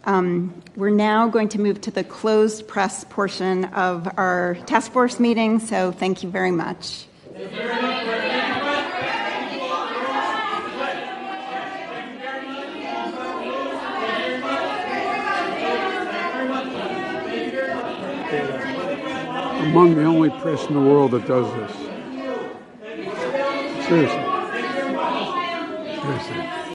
We're now going to move to the closed press portion of our task force meeting, so thank you very much. Among the only press in the world that does this. Seriously.